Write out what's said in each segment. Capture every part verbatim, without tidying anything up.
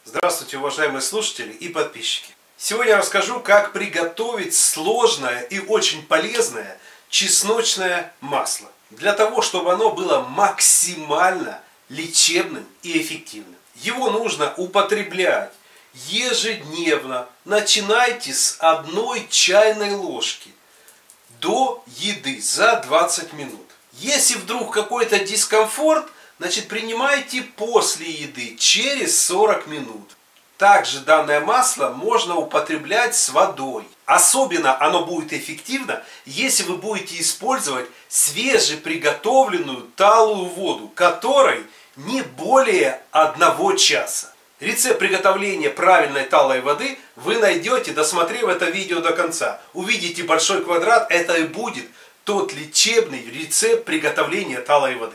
Здравствуйте, уважаемые слушатели и подписчики. Сегодня я расскажу, как приготовить сложное и очень полезное чесночное масло. Для того, чтобы оно было максимально лечебным и эффективным. Его нужно употреблять ежедневно. Начинайте с одной чайной ложки до еды за двадцать минут. Если вдруг какой-то дискомфорт, значит, принимайте после еды через сорок минут. Также данное масло можно употреблять с водой. Особенно оно будет эффективно, если вы будете использовать свежеприготовленную талую воду, которой не более одного часа. Рецепт приготовления правильной талой воды вы найдете, досмотрев это видео до конца. Увидите большой квадрат, это и будет тот лечебный рецепт приготовления талой воды.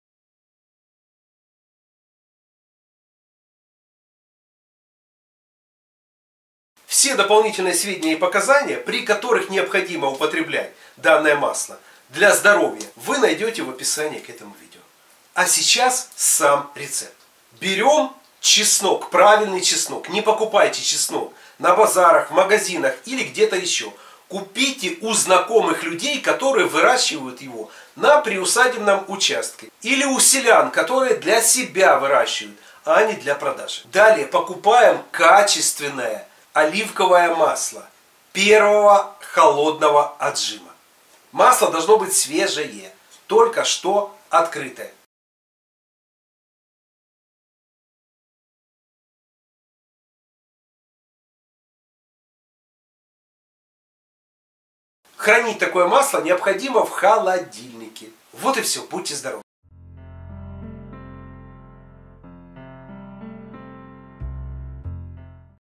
Все дополнительные сведения и показания, при которых необходимо употреблять данное масло для здоровья, вы найдете в описании к этому видео. А сейчас сам рецепт. Берем чеснок, правильный чеснок. Не покупайте чеснок на базарах, в магазинах или где-то еще. Купите у знакомых людей, которые выращивают его на приусадебном участке. Или у селян, которые для себя выращивают, а не для продажи. Далее покупаем качественное оливковое масло первого холодного отжима. Масло должно быть свежее, только что открытое. Хранить такое масло необходимо в холодильнике. Вот и все. Будьте здоровы!